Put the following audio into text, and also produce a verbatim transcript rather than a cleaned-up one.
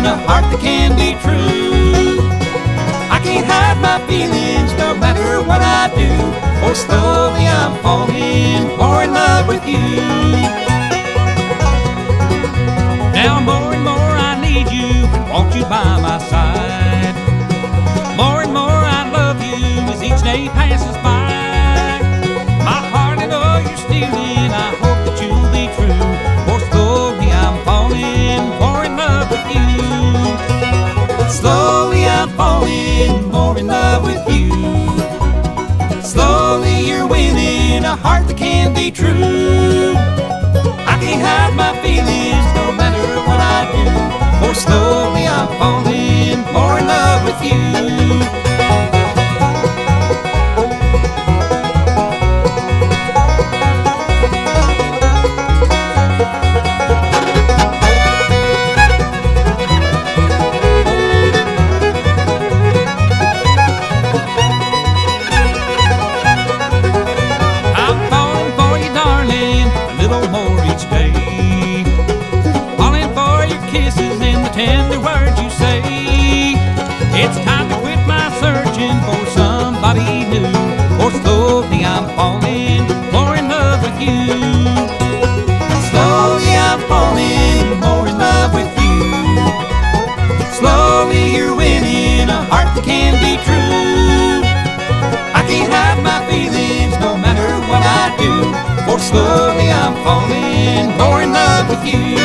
a heart that can be true. I can't hide my feelings no matter what I do, for slowly I'm falling more in love with you. Now more and more I need you and want you by my side. More and more I love you as each day passes by. My heart and all you're stealing, I hope that you'll be true, for slowly I'm falling more in love with you. Slowly I'm falling more in love with you. Slowly you're winning a heart that can be true. I can't hide my feelings no matter what I do, for slowly I'm falling more in love with you. Tender words you say. It's time to quit my searching for somebody new, for slowly I'm falling more in love with you. Slowly I'm falling more in love with you. Slowly you're winning a heart that can be true. I can't hide my feelings no matter what I do, for slowly I'm falling more in love with you.